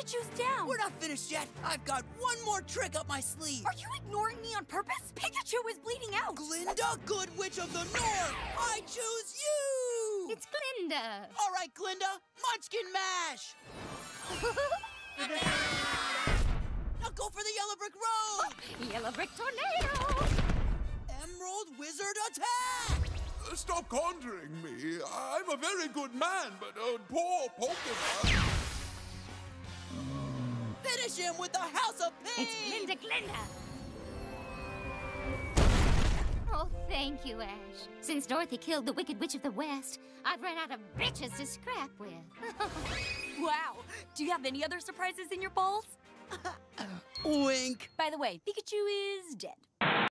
Pikachu's down. We're not finished yet. I've got one more trick up my sleeve. Are you ignoring me on purpose? Pikachu is bleeding out. Glinda, good witch of the north, I choose you! It's Glinda. All right, Glinda, Munchkin Mash! Now go for the yellow brick road! Yellow brick tornado. Emerald Wizard Attack! Stop conjuring me. I'm a very good man, but poor Pokémon. Finish him with the House of Pain! It's Glinda. Oh, thank you, Ash. Since Dorothy killed the Wicked Witch of the West, I've run out of bitches to scrap with. Wow. Do you have any other surprises in your balls? Wink. By the way, Pikachu is dead.